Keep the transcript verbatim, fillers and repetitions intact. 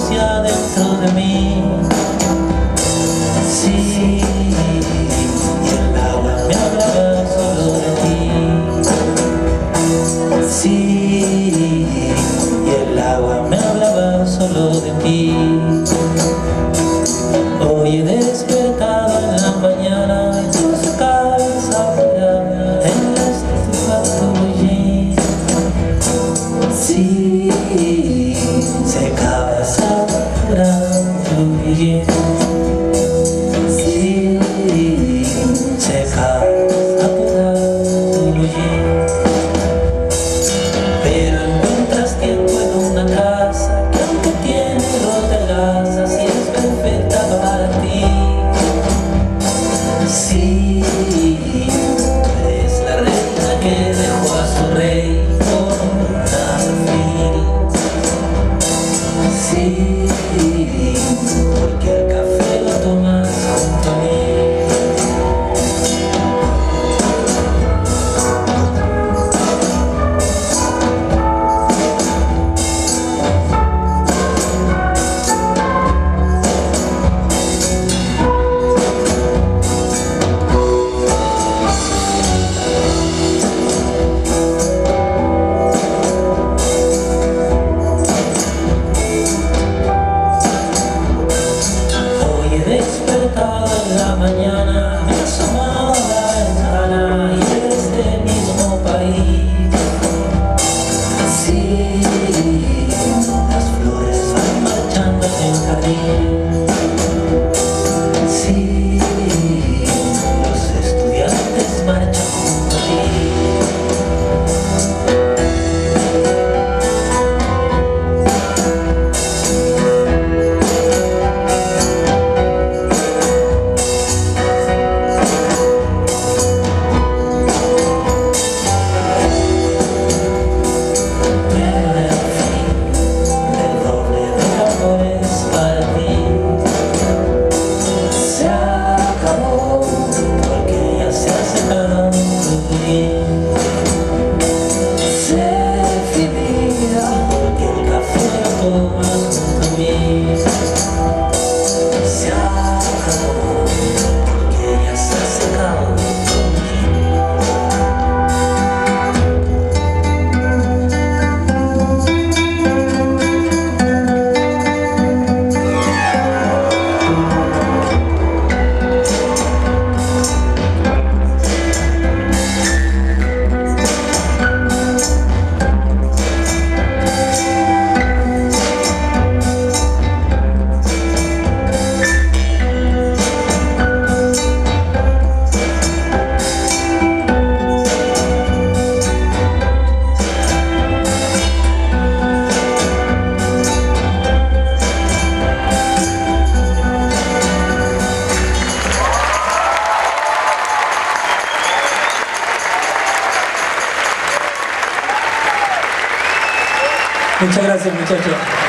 hacia dentro de mí. Sí, y el agua me hablaba solo de ti. Sí, y el agua me hablaba solo de ti. Hoy he despertado en la mañana y tú sacas afuera en este factory. Sí, se acaba saturando bien. Sí, se acaba saturando bien. Pero encuentras tiempo en una casa que aunque tiene dos terrazas y es perfecta para ti. Sí, tú eres la reina que dejó a su rey por un alfil. Sí, porque el café lo tomas junto a mí. Despertado en la mañana, me asomaba a la ventana y es de este mismo país. Sí, las flores van marchando en el jardín. Sí, los estudiantes marchan junto a ti. Se acabó porque ya se ha secado por mí. Muchas gracias, muchachos.